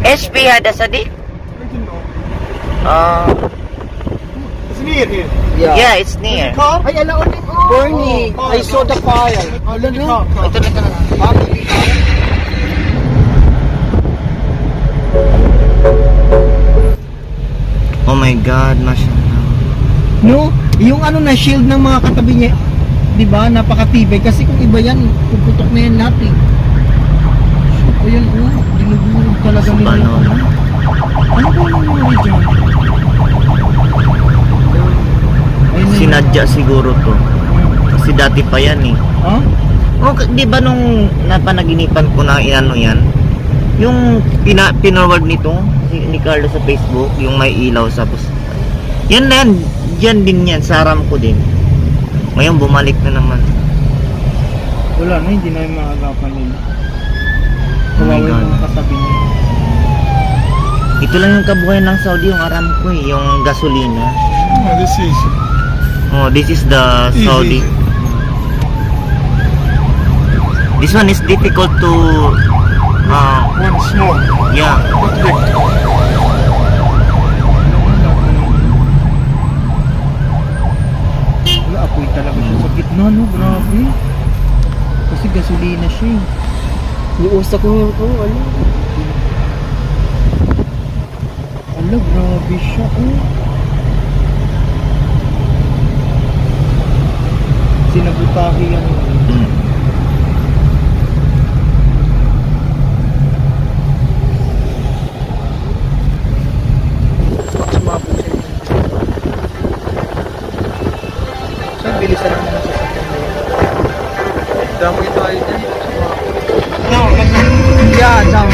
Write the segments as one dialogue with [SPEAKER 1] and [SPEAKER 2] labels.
[SPEAKER 1] HP hada sadi?
[SPEAKER 2] It's near here.
[SPEAKER 1] Yeah, it's near.
[SPEAKER 2] Ay, ala ulit. Bernie, I saw the fire. Ala no.
[SPEAKER 1] Ito na. Oh my God, mashallah.
[SPEAKER 2] No, yung ano na shield ng mga katabi niya, 'di ba? Napakatibay kasi kung iba yan, puputok na yan lahat eh. O yan, dinugurog talaga nila. Ano ba yung nangyari dyan?
[SPEAKER 1] Sinadya siguro to. Kasi dati pa yan eh.
[SPEAKER 2] Huh?
[SPEAKER 1] Oh, di ba nung napanaginipan ko na inano yan? Yung pinorward nito ni Carlo sa Facebook, yung may ilaw sa yan na yan, dyan din yan, sa Aramco din. Ngayon bumalik na naman.
[SPEAKER 2] Wala na, hindi na yung maagapan nila. Kawawa yung mga kasabi niya.
[SPEAKER 1] Ito lang yung kabuhayan ng Saudi, yung Aramco eh, yung gasolina. This is the Saudi. This one is difficult to
[SPEAKER 2] one small.
[SPEAKER 1] Yeah.
[SPEAKER 2] Wala, apoy talaga siya sa gitna, no? Grabe. Kasi gasolina siya eh. Niusta ko yung ano. Ala, grabe siya Sinabutahi yan. Bilisan naman sa sasakyan mo. Dami tayo dyan. Yeah, down.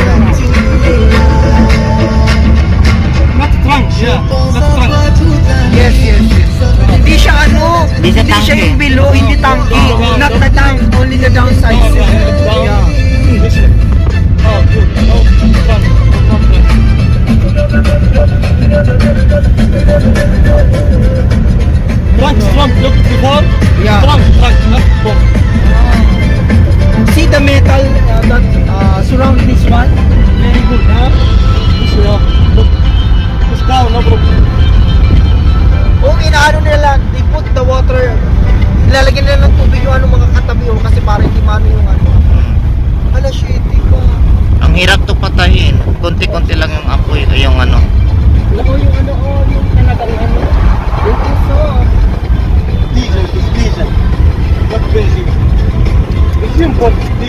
[SPEAKER 2] Not trunk, yeah. Not trunk. Yes. Hindi siya ano, hindi siya yung below, hindi tanky. Not the tank, only the downside. Yeah. Oh, good. Oh, trunk. Trunk, look before. Yeah. Trunk, not before. See the metal that surround this one? Very good, huh? Look. It's down, no problem. Kung inaano nila, they put the water, ilalagyan nila ng tubig yung mga katabi kasi para hindi mano yung ano. Ala, shitty ka.
[SPEAKER 1] Ang hirap to patahin. Konti-konti lang yung apoy, yung ano.
[SPEAKER 2] Yung ano, yung talagang ano. It is so. Diesel. Not benzene. It's simple.